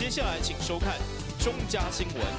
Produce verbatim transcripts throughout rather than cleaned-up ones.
接下来请收看中嘉新闻。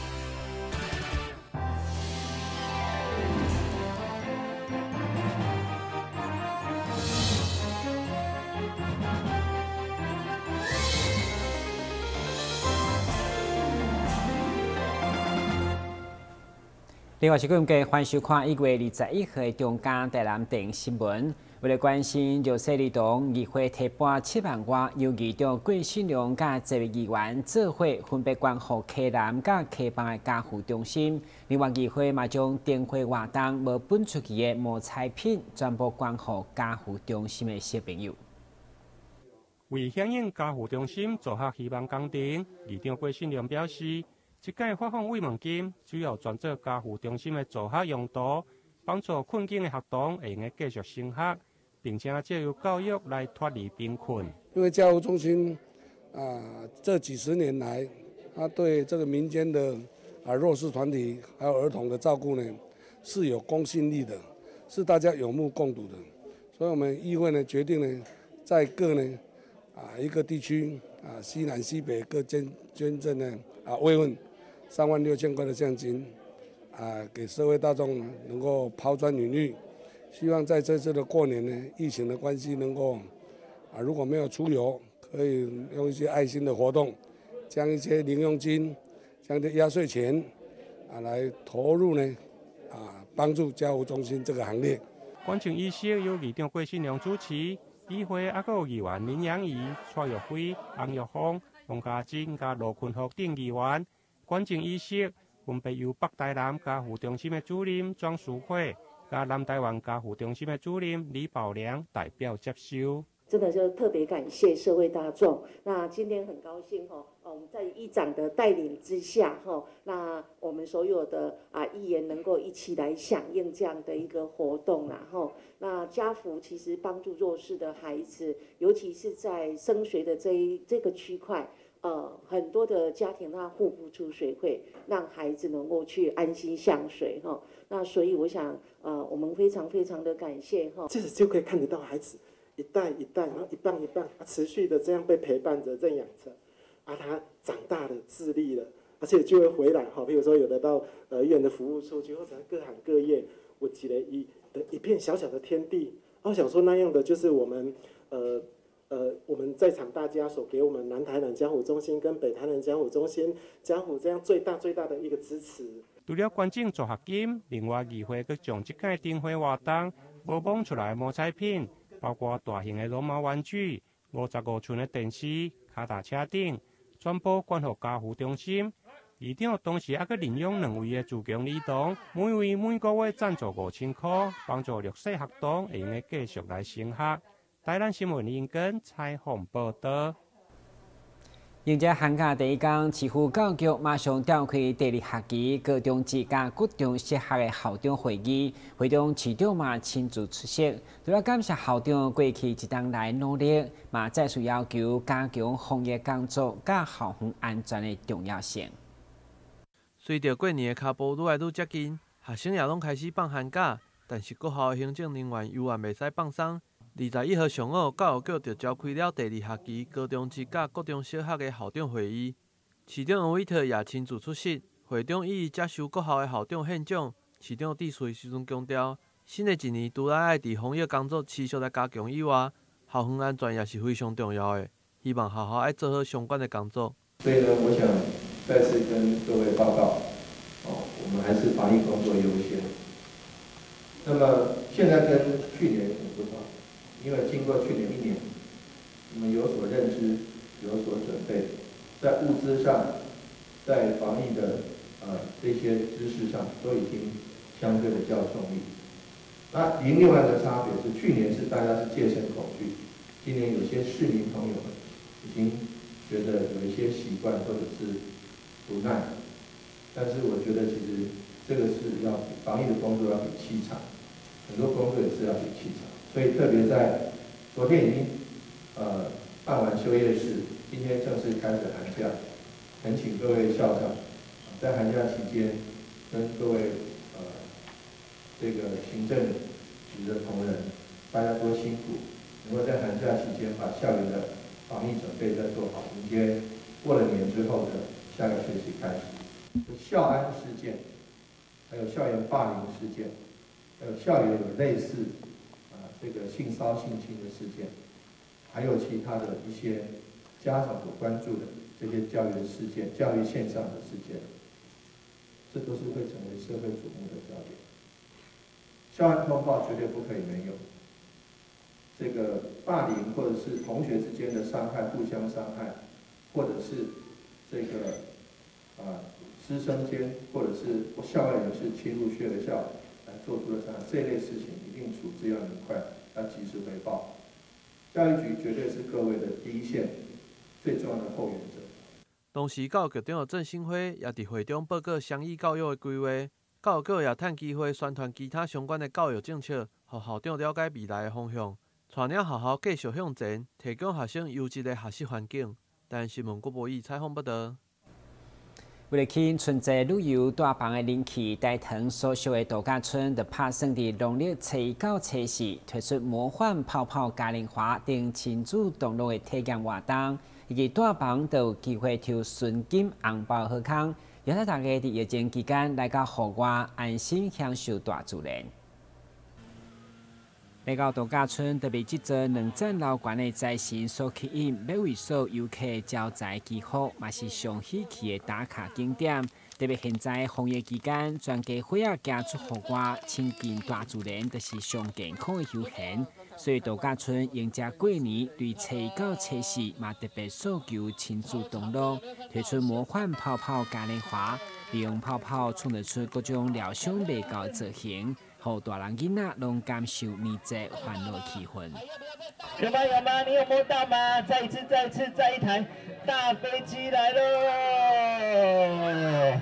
另外是各位欢迎收看一月二十一号中嘉台南电新闻。为了关心弱势儿童，议会提拨七万元，由议长郭信良甲这位议员做伙分别捐予溪南甲溪浜的家扶中心。另外，议会嘛将电话活动无分出去的毛菜品全部捐予家扶中心的小朋友。 为响应家扶中心做客希望工程，议长郭信良表示。 即届发放慰问金主要转做家扶中心的助学用途，帮助困境的学童会用继续升学，并且借由教育来脱离贫困。 因为家扶中心啊，这几十年来，他对这个民间的啊弱势团体还有儿童的照顾呢，是有公信力的，是大家有目共睹的。所以我们议会呢决定呢，在各呢啊一个地区啊西南西北各捐捐赠呢啊慰问。 三万六千块的奖金，啊，给社会大众能够抛砖引玉。希望在这次的过年呢，疫情的关系能够，啊，如果没有出游，可以用一些爱心的活动，将一些零用金、将一些压岁钱，啊，来投入呢，啊，帮助家扶中心这个行列。 观众仪式由议长郭信良主持，议会还有议员林养仪、蔡玉辉、洪玉峰、王家珍加罗坤福等议员。 观众仪式分别由北台南家扶中心的主任庄淑慧，加南台湾家扶中心的主任李宝良代表接受。 真的就特别感谢社会大众。那今天很高兴哈，我们在议长的带领之下哈，那我们所有的啊议员能够一起来响应这样的一个活动啦哈。那家扶其实帮助弱势的孩子，尤其是在升学的这一这个区块。 呃，很多的家庭他付不出水费，让孩子能够去安心向水哈。那所以我想，呃，我们非常非常的感谢哈。 这就可以看得到孩子一代一代，然后一棒一棒，啊，持续的这样被陪伴着、认养着，啊，他长大了、自立了，而且就会回来哈。比如说有的到呃医院的服务处去，或者各行各业，我挤了一的一片小小的天地。我想说那样的就是我们呃。 呃，我们在场大家所给我们南台南家扶中心跟北台南家扶中心家扶这样最大最大的一个支持。 除了捐赠助学金，另外议会佮将即届灯会活动播放出来的毛菜品，包括大型的绒毛玩具、五十五寸的电视、脚踏车等，全部捐予家扶中心。议长同时还佮领用两位的自强儿童，每位每个月赞助五千块，帮助弱势学童会用继续来升学。 台南新闻林根采访报道。 迎接寒假第一天，市府教育局马上召开第二学期高中职甲高中小学的校长会议，会中市长嘛亲自出席。除了感谢校长过去一冬来努力，嘛再次要求加强防疫工作甲校园安全的重要性。 随着过年的脚步愈来愈接近，学生也拢开始放寒假，但是各校的行政人员犹原袂使放松。 二十一号上午，教育局就召开了第二学期高中职甲高中小学的校长会议，市长王伟特也亲自出席。会中伊接受各校的校长献奖，市长致辞时阵强调，新的一年除了爱伫防疫工作持续来加强以外，校园安全也是非常重要的。希望学校爱做好相关的工作。 所以呢，我想再次跟各位报告，哦，我们还是防疫工作优先。那么现在跟去年很不同。 因为经过去年一年，我们有所认知，有所准备，在物资上，在防疫的呃这些知识上，都已经相对的较充裕。那另外的差别是，去年是大家是戒慎恐惧，今年有些市民朋友们已经觉得有一些习惯或者是不耐，但是我觉得其实这个是要比防疫的工作要比气场，很多工作也是要比气场。 所以特别在昨天已经呃办完休业式，今天正式开始寒假，恳请各位校长在寒假期间跟各位呃这个行政局的同仁，大家多辛苦，能够在寒假期间把校园的防疫准备再做好，迎接过了年之后的下个学期开始，校安事件，还有校园霸凌事件，还有校园有类似啊这个性骚性侵的事件，还有其他的一些家长所关注的这些教育的事件、教育线上的事件，这都是会成为社会瞩目的焦点。校安通报绝对不可以没有。这个霸凌或者是同学之间的伤害、互相伤害，或者是这个啊师生间或者是校外人士侵入学校来做出的伤害，这类事情一定处置要明快，要及时回报。教育局绝对是各位的第一线最重要的后援者。 同时，教育局长郑兴辉也伫会中报告双语教育的规划，教育局也趁机会宣传其他相关的教育政策，让校长了解未来的方向，带领学校继续向前，提供学生优质的学习环境。但新闻郭博义采访报道。 为了吸引春节旅游大棚的人气，大塘所属的度假村就拍算伫农历初一到初四推出魔幻泡泡嘉年华等亲子同乐的体验活动，以及大棚都有机会抽纯金红包好康，邀请大家伫疫情期间来到户外安心享受大自然。来到度假村，特别这座两层楼高的财神所吸引，每位所游客招财祈福，嘛是上喜气的打卡景点。特别现在防疫期间，全家伙仔行出户外，亲近大自然，就是上健康的休闲。所以度假村迎接过年，对初一到初四嘛特别诉求亲子同乐，推出魔幻泡泡嘉年华，利用泡泡创造出各种料想未到的造型。让大人囡仔拢感受年节欢乐气氛。 有吗？有吗？你有摸到吗？再一次，再一次，再一台大飞机来喽！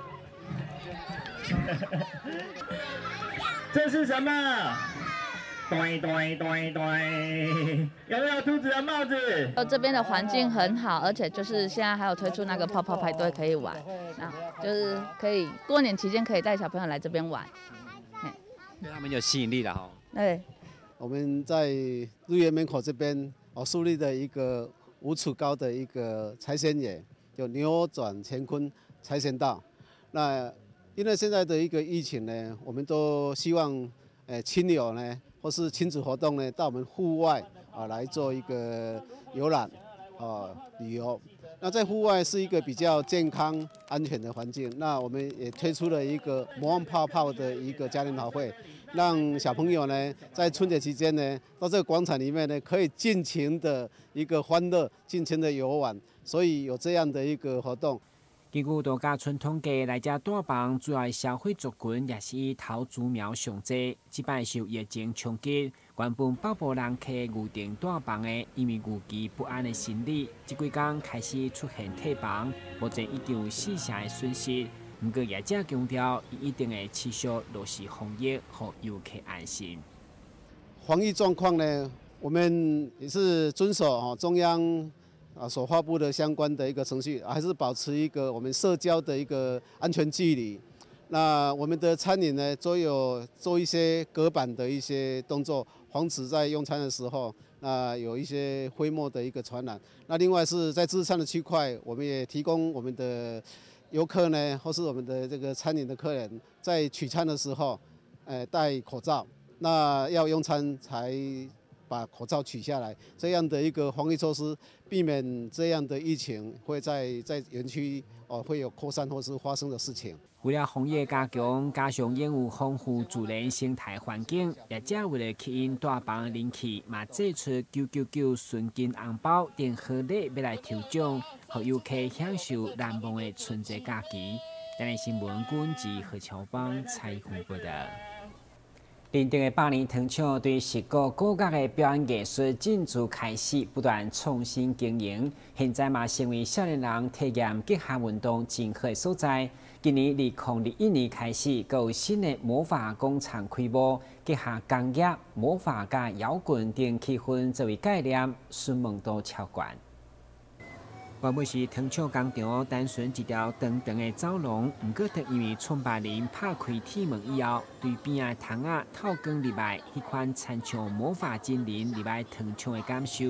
这是什么？对对对对，有没有兔子的帽子？ 这边的环境很好，而且就是现在还有推出那个泡泡派对可以玩，那就是可以过年期间可以带小朋友来这边玩。 对他们有吸引力了哈。 对， 我们在日月门口这边哦树立的一个五尺高的一个财神爷，就扭转乾坤财神到。那因为现在的一个疫情呢，我们都希望呃亲友呢或是亲子活动呢到我们户外啊来做一个游览啊旅游。那在户外是一个比较健康、安全的环境。那我们也推出了一个魔幻泡泡的一个嘉年华会，让小朋友呢在春节期间呢到这个广场里面呢可以尽情的一个欢乐、尽情的游玩，所以有这样的一个活动。 根据度假村统计，来这大棚主要的消费族群也是以桃竹苗上济。即摆受疫情冲击，原本百步人客预订大棚的，因为预期不安的心理，这几天开始出现退房，目前已经有四成的损失。不过业者强调，伊一定会持续落实防疫，让游客安心。 防疫状况呢，我们也是遵守哦中央啊所发布的相关的一个程序，还是保持一个我们社交的一个安全距离。那我们的餐饮呢，都有做一些隔板的一些动作，防止在用餐的时候，那有一些飞沫的一个传染。那另外是在自助餐的区块，我们也提供我们的游客呢，或是我们的这个餐饮的客人，在取餐的时候，呃，戴口罩。那要用餐才把口罩取下来，这样的一个防疫措施，避免这样的疫情会在在园区哦会有扩散或是发生的事情。 为了防疫加强，加上拥有丰富自然生态环境，业者为了吸引大棚的人气，嘛祭出九九九纯金红包等贺礼要来抽奖，让游客享受难忘的春节假期。今日新闻军及何乔邦采访报道。林顶的百年糖厂对十个各角的表演艺术进驻开始，不断创新经营。现在嘛，成为少年人体验结合运动真好的所在。今年二零二一年开始，更有新的魔法工厂开幕，结合工业、魔法加摇滚等气氛作为概念，顺门都超悬。原本是糖厂工厂单纯一条长长的走廊，不过特因为创办人拍开铁门以后，对边仔糖仔透光入来，迄款参像魔法精灵入来糖厂的感受，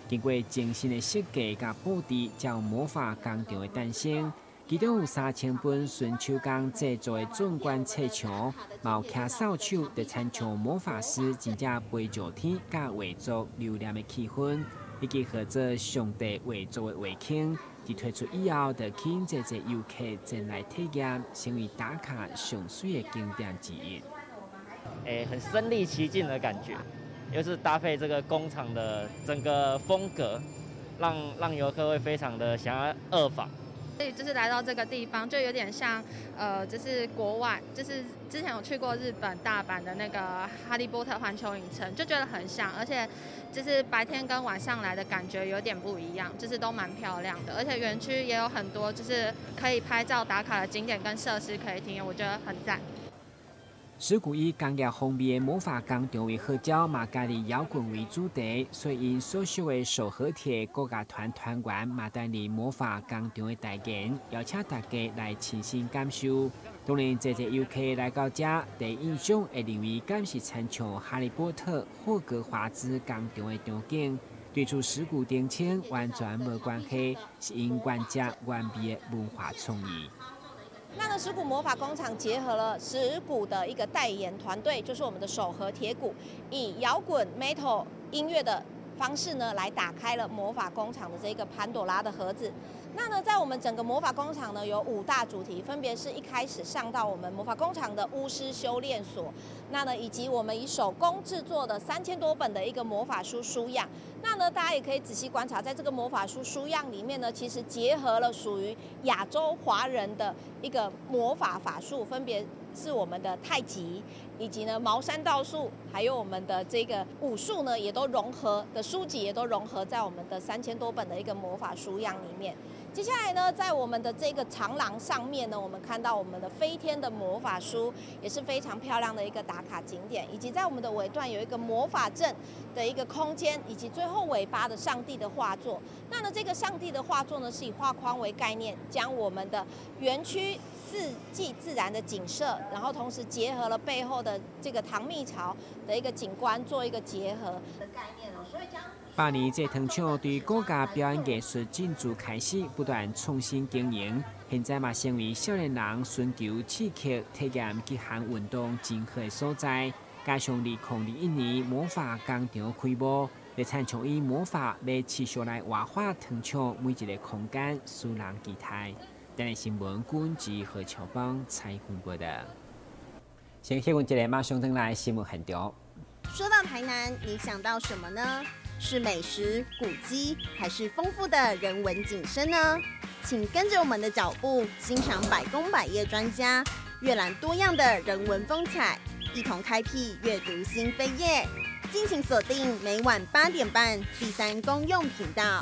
经过精心的设计甲布置，才有魔法工厂的诞生。其中有三千本纯手工制作的纵观砌墙，毛骑扫帚在参像魔法师真正飞上天，甲画作留念的气氛，以及合作上帝画作的画框。自推出以后，就吸引这些游客前来体验，成为打卡上水的景点之一。 诶，很身临其境的感觉，又是搭配这个工厂的整个风格，让让游客会非常的想要二访。 所以就是来到这个地方，就有点像，呃，就是国外，就是之前有去过日本大阪的那个哈利波特环球影城，就觉得很像，而且就是白天跟晚上来的感觉有点不一样，就是都蛮漂亮的，而且园区也有很多就是可以拍照打卡的景点跟设施可以体验，我觉得很赞。 石鼓以工业风味的魔法工厂为号召，嘛家以摇滚为主题，所以因所属的手合体国家团团员嘛带领魔法工厂的代言，邀请大家来亲身感受。当然，这些游客来到这，第一印象会认为敢是参像哈利波特、霍格华兹工厂的场景，对出石鼓澄清完全无关系，是因玩家完美的文化创意。 那呢，石鼓魔法工厂结合了石鼓的一个代言团队，就是我们的手和铁鼓，以摇滚 metal 音乐的方式呢，来打开了魔法工厂的这个潘朵拉的盒子。那呢，在我们整个魔法工厂呢，有五大主题，分别是一开始上到我们魔法工厂的巫师修炼所，那呢，以及我们以手工制作的三千多本的一个魔法书书样。那呢，大家也可以仔细观察，在这个魔法书书样里面呢，其实结合了属于亚洲华人的一个魔法法术，分别是我们的太极，以及呢茅山道术，还有我们的这个武术呢，也都融合的书籍也都融合在我们的三千多本的一个魔法书样里面。接下来呢，在我们的这个长廊上面呢，我们看到我们的飞天的魔法书，也是非常漂亮的一个打卡景点，以及在我们的尾段有一个魔法阵的一个空间，以及最后尾巴的上帝的画作。那呢，这个上帝的画作呢，是以画框为概念，将我们的园区四季自然的景色，然后同时结合了背后的这个唐蜜巢的一个景观做一个结合的概念哦，所以将。 百年这糖厂对国家表演艺术进驻开始，不断创新经营。现在嘛，成为少年人寻求刺激、体验极限运动真好的所在。加上二零二一年魔法工厂开幕，来参像以魔法来持续来活化糖厂每一个空间，使人期待。今日新闻君及何乔邦采访报道。先休息一下，马上回来新闻现场。 说到台南，你想到什么呢？是美食、古迹，还是丰富的人文景深呢？请跟着我们的脚步，欣赏百工百业专家阅览多样的人文风采，一同开辟阅读新飞页。敬请锁定每晚八点半第三公用频道。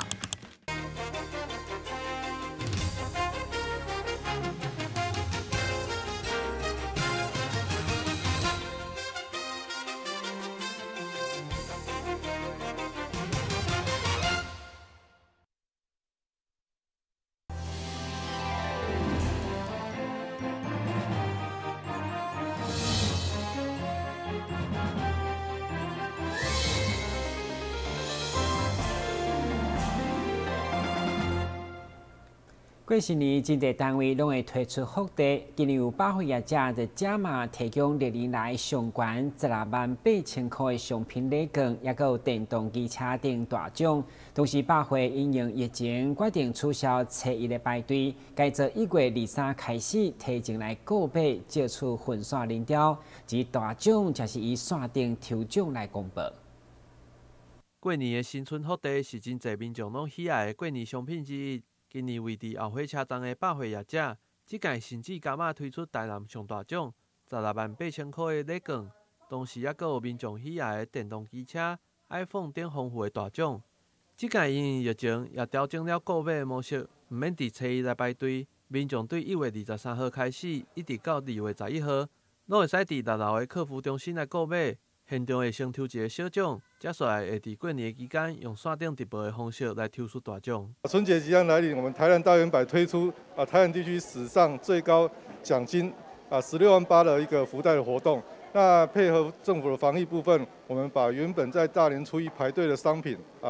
过新年，经济单位拢会推出福利，今年有百货业者就加码提供历年来上悬十六万八千块的商品礼券，也有电动机车等大奖。同时，百货因应疫情决定取消初一的排队，改做一月二三开始提前来购买，借出分散领调，而大奖则是以线顶抽奖来公布。 过年的新春福利是真侪民众拢喜爱的过年商品之一。今年位伫后火车站的百货业者，即届甚至加码推出台南上大奖十六万八千块的礼券，同时也阁有民众喜爱的电动机车、iPhone 等丰富的大奖。即届因疫情也调整了购买的模式，毋免伫初一来排队，民众对一月二十三号开始，一直到二月十一号，拢会使伫六楼的客服中心来购买。现场会先抽一个小奖，接下来会伫过年期间用线顶直播的方式来抽出大奖。 春节即将来临，我们台南大圆百推出啊台南地区史上最高奖金啊十六万八的一个福袋的活动。那配合政府的防疫部分，我们把原本在大年初一排队的商品啊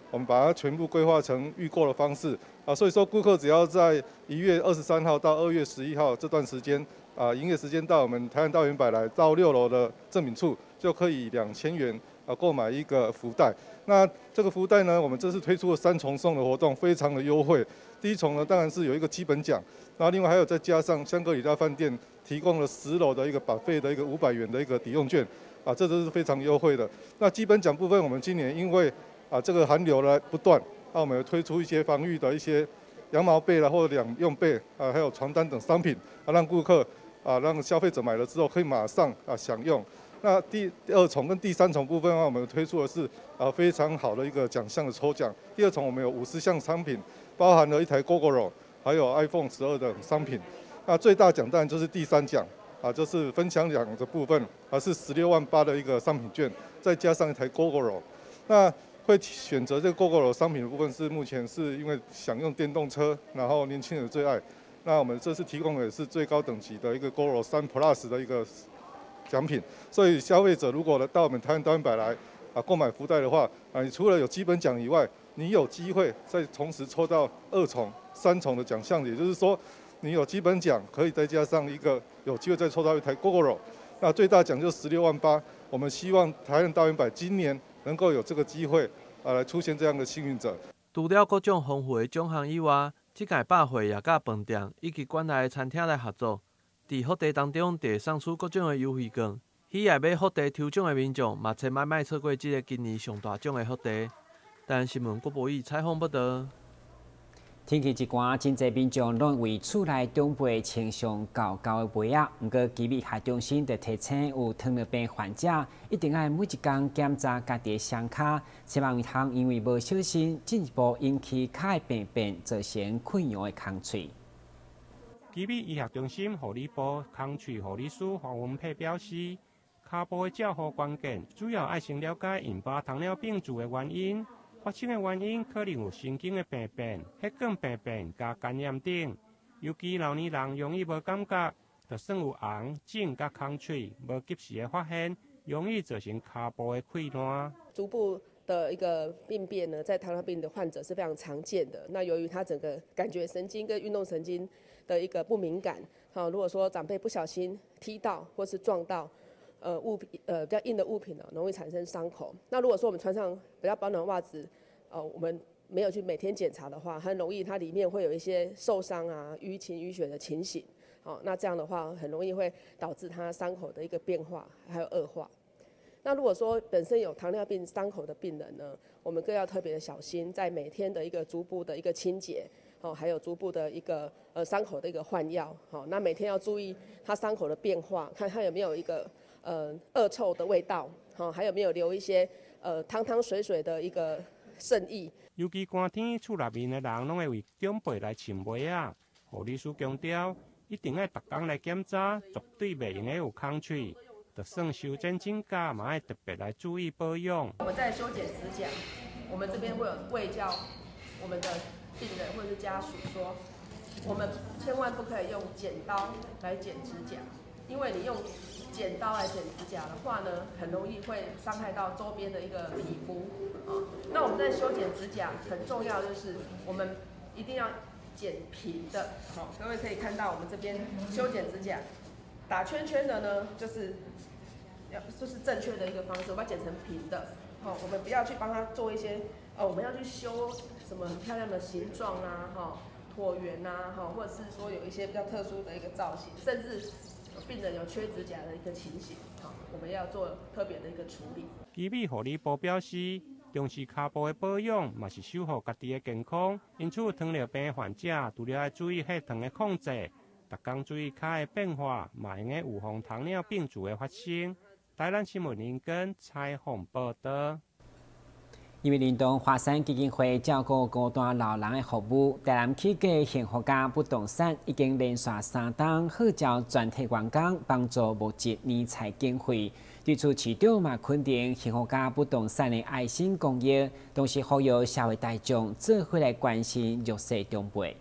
我们把它全部规划成预购的方式啊，所以说顾客只要在一月二十三号到二月十一号这段时间啊，营业时间到我们台南大圆柏来到六楼的赠品处，就可以两千元啊购买一个福袋。那这个福袋呢，我们这次推出了三重送的活动，非常的优惠。第一重呢，当然是有一个基本奖，然后另外还有再加上香格里拉饭店提供了十楼的一个buffet的一个五百元的一个抵用券啊，这都是非常优惠的。那基本奖部分，我们今年因为啊这个寒流来不断，那我们有推出一些防御的一些羊毛被啦或者两用被啊，还有床单等商品啊，让顾客啊让消费者买了之后可以马上啊享用。那第二重跟第三重部分的话，我们推出的是啊非常好的一个奖项的抽奖。第二重我们有五十项商品，包含了一台 Gogoro， 还有 iPhone 十二的商品。那最大奖当然就是第三奖啊，就是分享奖的部分，啊是十六万八的一个商品券，再加上一台 Gogoro。那会选择这个 Gogoro 商品的部分是目前是因为想用电动车，然后年轻人最爱。那我们这次提供的也是最高等级的一个 Gogoro 三 Plus 的一个奖品，所以消费者如果到我们台南大圆柏来啊购买福袋的话，啊你除了有基本奖以外，你有机会再同时抽到二重、三重的奖项，也就是说，你有基本奖可以再加上一个有机会再抽到一台 Gogoro， 那最大奖就十六万八。我们希望台南大圆柏今年能够有这个机会啊来出现这样的幸运者。 除了各种丰富的奖项以外，这届百货也甲饭店以及馆内的餐厅来合作。伫福袋当中，会送出各种的优惠券。喜爱买福袋抽奖的民众，嘛千万莫错过这个今年上大奖的福袋。但新闻郭博义采访报道。 天气一寒，真侪民众拢为厝内长辈穿上厚厚的被仔。不过，基密下中心就提醒有糖尿病患者，一定要每一天检查家己的双脚，千万唔通因为无小心，进一步引起脚的病变，造成溃疡的空喙。 基密医学中心护理部空喙护理师黄文佩表示，脚部的照护关键，主要爱先了解引发糖尿病足的原因。发生的原因可能有神经的病变、血管病变加感染等。尤其老年人容易无感觉，就算有红、肿加空喙，无及时的发现，容易造成脚部的溃烂。 足部的一个病变呢，在糖尿病的患者是非常常见的。那由于他整个感觉神经跟运动神经的一个不敏感，好，如果说长辈不小心踢到或是撞到。呃物品呃比较硬的物品呢，容易产生伤口。那如果说我们穿上比较保暖袜子，呃我们没有去每天检查的话，很容易它里面会有一些受伤啊、淤青淤血的情形。好，那这样的话很容易会导致它伤口的一个变化还有恶化。那如果说本身有糖尿病伤口的病人呢，我们更要特别的小心，在每天的一个足部的一个清洁。哦，还有足部的一个呃伤口的一个换药，好、哦，那每天要注意它伤口的变化，看它有没有一个呃恶臭的味道，好、哦，还有没有留一些呃汤汤水水的一个渗液。 尤其寒天，厝内面的人拢会为长辈来穿被仔，护理师强调，一定要逐工来检查，绝对袂用的有空喙，就算修剪指甲，嘛要特别来注意保养。 我们在修剪指甲，我们这边会有卫教我们的病人或者是家属说，我们千万不可以用剪刀来剪指甲，因为你用剪刀来剪指甲的话呢，很容易会伤害到周边的一个皮肤啊。那我们在修剪指甲很重要，就是我们一定要剪平的。好，各位可以看到我们这边修剪指甲，打圈圈的呢，就是要就是正确的一个方式，我们要剪成平的。好，我们不要去帮他做一些。哦，我们要去修什么很漂亮的形状啊，哈，椭圆呐，哈，或者是说有一些比较特殊的一个造型，甚至病人有缺指甲的一个情形，好，我们要做特别的一个处理。 基密护理部表示，重视脚部的保养，嘛是守护家己的健康。因此，糖尿病患者除了要注意血糖的控制，逐工注意脚的变化，嘛用个预防糖尿病足的发生。台南新闻林根采访报道。 因为联动华山基金会照顾高端老人的服务，台南起家幸福家不动产已经连续三档号召全体员工帮助募集年财经费。对此，市长嘛肯定幸福家不动产的爱心公益，同时呼吁社会大众做伙来关心弱势长辈。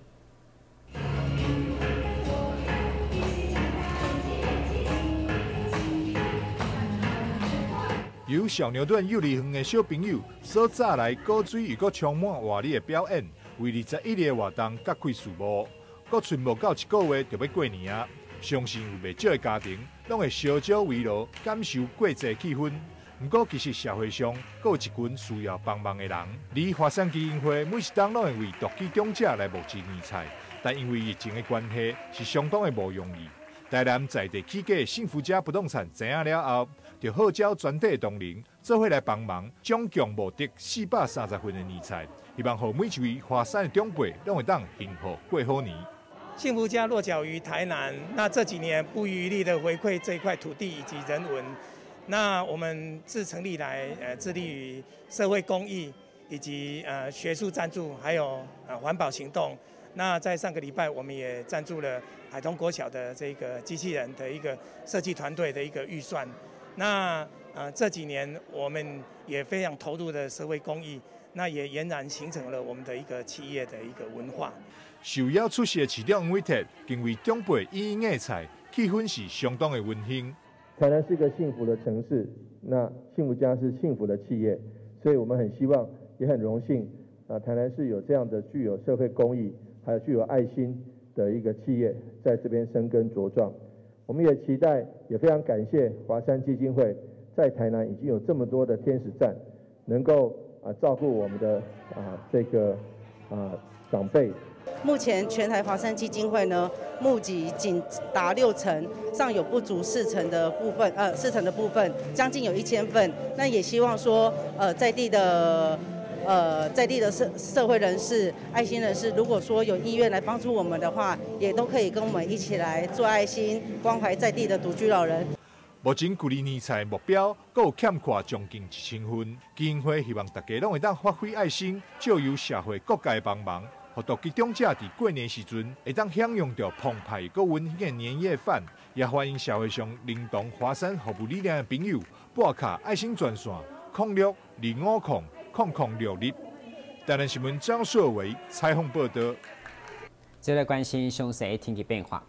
由小牛顿幼儿园的小朋友所早来鼓吹又搁充满活力的表演，为二十一日的活动揭开序幕。搁剩无到一个月就要过年啊！相信有袂少的家庭拢会烧酒围炉，感受过节气氛。不过，其实社会上阁有一群需要帮忙的人。离华山基金会每一档拢会为独居长者来募集年菜，但因为疫情的关系，是相当的无容易。台南在地起家幸福家不动产知影了后，就号召全体同仁做伙来帮忙，总共募得四百三十份的年菜，希望让每一位华山的长辈拢会当幸福过好年。 幸福家落脚于台南，那这几年不遗余力的回馈这一块土地以及人文。那我们自成立来，呃，致力于社会公益以及呃学术赞助，还有呃环保行动。那在上个礼拜，我们也赞助了海通国小的这个机器人的一个设计团队的一个预算。那呃这几年我们也非常投入的社会公益，那也俨然形成了我们的一个企业的一个文化。 受邀出席的市长黄伟哲更为长辈一一爱菜，气氛是相当的温馨。 台南是一个幸福的城市，那幸福家是幸福的企业，所以我们很希望，也很荣幸啊，台南市有这样的具有社会公益，还有具有爱心的一个企业在这边生根茁壮。我们也期待，也非常感谢华山基金会在台南已经有这么多的天使站，能够啊照顾我们的啊这个啊长辈。 目前全台华山基金会呢，募集仅达六成，尚有不足四成的部分，呃，四成的部分，将近有一千份。那也希望说，呃，在地的，呃，在地的社社会人士、爱心人士，如果说有意愿来帮助我们的话，也都可以跟我们一起来做爱心，关怀在地的独居老人。 目前距离年菜目标，阁有欠缺将近一千份。基金会希望大家拢会当发挥爱心，借由社会各界帮忙。互独居长者伫过年时阵会当享用到澎湃佮温馨的年夜饭，也欢迎社会上认同华山服务理念的朋友拨卡爱心专线零六二五零零零六六。台南新闻张硕维采访报道。 接来关心详细的天气变化。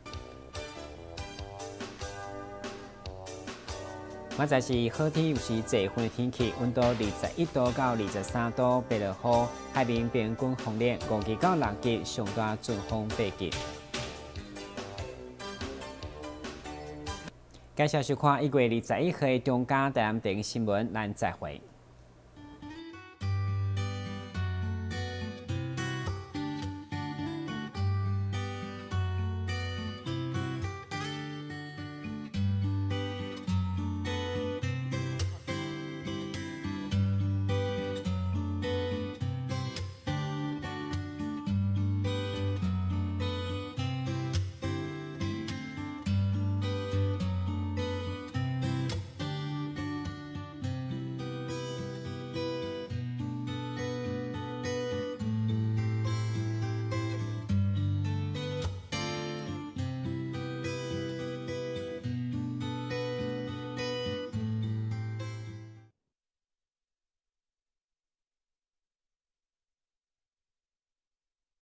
现在是好天又是季风的天气，温度二十一度到二十三度，白落雨，海面平均风力五级到六级，上大阵风八级。介绍收看一月二十一号的中嘉台南电新闻，咱再会。